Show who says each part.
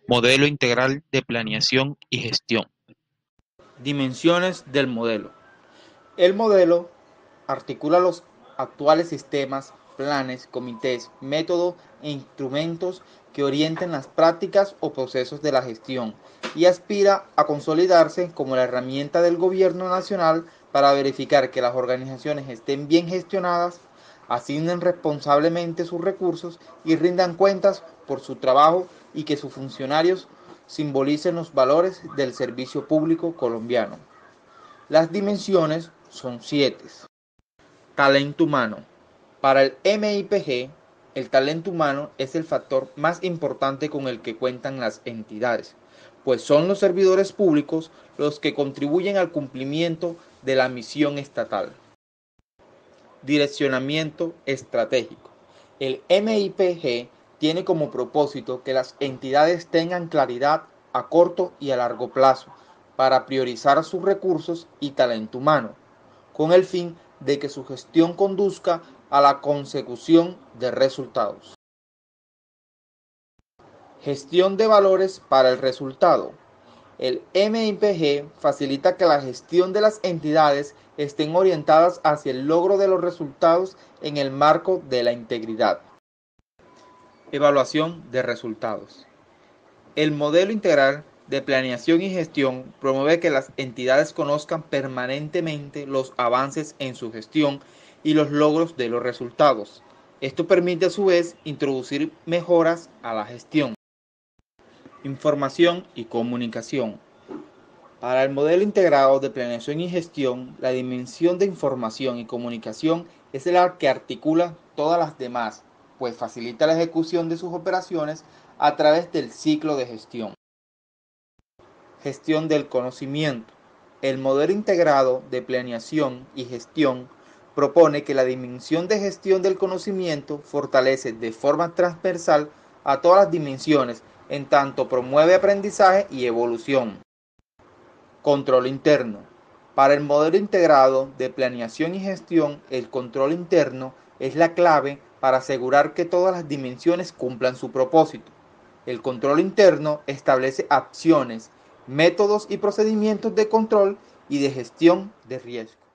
Speaker 1: Modelo integral de planeación y gestión.
Speaker 2: Dimensiones del modelo. El modelo articula los actuales sistemas, planes, comités, métodos e instrumentos que orienten las prácticas o procesos de la gestión y aspira a consolidarse como la herramienta del gobierno nacional para verificar que las organizaciones estén bien gestionadas, asignen responsablemente sus recursos y rindan cuentas por su trabajo y que sus funcionarios simbolicen los valores del servicio público colombiano. Las dimensiones son 7. Talento humano. Para el MIPG, el talento humano es el factor más importante con el que cuentan las entidades, pues son los servidores públicos los que contribuyen al cumplimiento de la misión estatal. Direccionamiento estratégico. El MIPG tiene como propósito que las entidades tengan claridad a corto y a largo plazo para priorizar sus recursos y talento humano, con el fin de que su gestión conduzca a la consecución de resultados. Gestión de valores para el resultado. El MIPG facilita que la gestión de las entidades estén orientadas hacia el logro de los resultados en el marco de la integridad. Evaluación de resultados. El modelo integral de planeación y gestión promueve que las entidades conozcan permanentemente los avances en su gestión y los logros de los resultados. Esto permite a su vez introducir mejoras a la gestión. Información y comunicación. Para el modelo integrado de planeación y gestión, la dimensión de información y comunicación es la que articula todas las demás, pues facilita la ejecución de sus operaciones a través del ciclo de gestión. Gestión del conocimiento. El modelo integrado de planeación y gestión propone que la dimensión de gestión del conocimiento fortalece de forma transversal a todas las dimensiones, en tanto promueve aprendizaje y evolución. Control interno. Para el modelo integrado de planeación y gestión, el control interno es la clave para asegurar que todas las dimensiones cumplan su propósito. El control interno establece acciones, métodos y procedimientos de control y de gestión de riesgo.